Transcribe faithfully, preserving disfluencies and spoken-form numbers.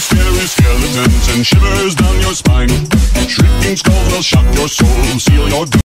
scary skeletons and shivers down your spine. Shrieking skulls will shock your soul, seal your doom.